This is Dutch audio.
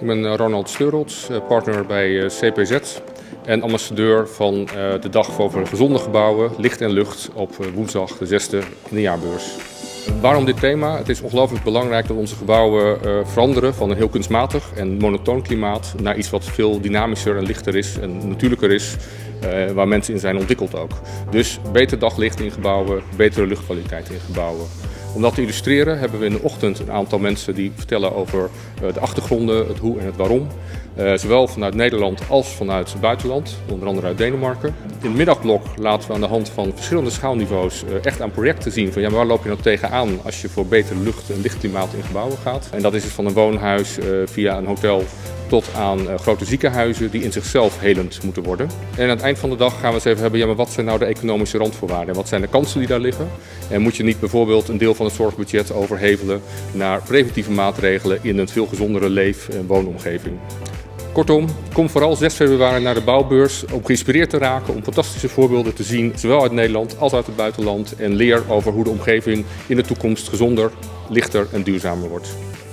Ik ben Ronald Steurholz, partner bij CPZ en ambassadeur van de Dag over Gezonde Gebouwen, Licht en Lucht op woensdag de 6e in de jaarbeurs. Waarom dit thema? Het is ongelooflijk belangrijk dat onze gebouwen veranderen van een heel kunstmatig en monotoon klimaat naar iets wat veel dynamischer en lichter is en natuurlijker is, waar mensen in zijn ontwikkeld ook. Dus beter daglicht in gebouwen, betere luchtkwaliteit in gebouwen. Om dat te illustreren hebben we in de ochtend een aantal mensen die vertellen over de achtergronden, het hoe en het waarom. Zowel vanuit Nederland als vanuit het buitenland, onder andere uit Denemarken. In het middagblok laten we aan de hand van verschillende schaalniveaus echt aan projecten zien van ja, waar loop je nou tegenaan als je voor beter lucht- en lichtklimaat in gebouwen gaat. En dat is het van een woonhuis via een hotel tot aan grote ziekenhuizen die in zichzelf helend moeten worden. En aan het eind van de dag gaan we eens even hebben, ja, maar wat zijn nou de economische randvoorwaarden en wat zijn de kansen die daar liggen? En moet je niet bijvoorbeeld een deel van het zorgbudget overhevelen naar preventieve maatregelen in een veel gezondere leef- en woonomgeving? Kortom, kom vooral 6 februari naar de bouwbeurs om geïnspireerd te raken, om fantastische voorbeelden te zien, zowel uit Nederland als uit het buitenland. En leer over hoe de omgeving in de toekomst gezonder, lichter en duurzamer wordt.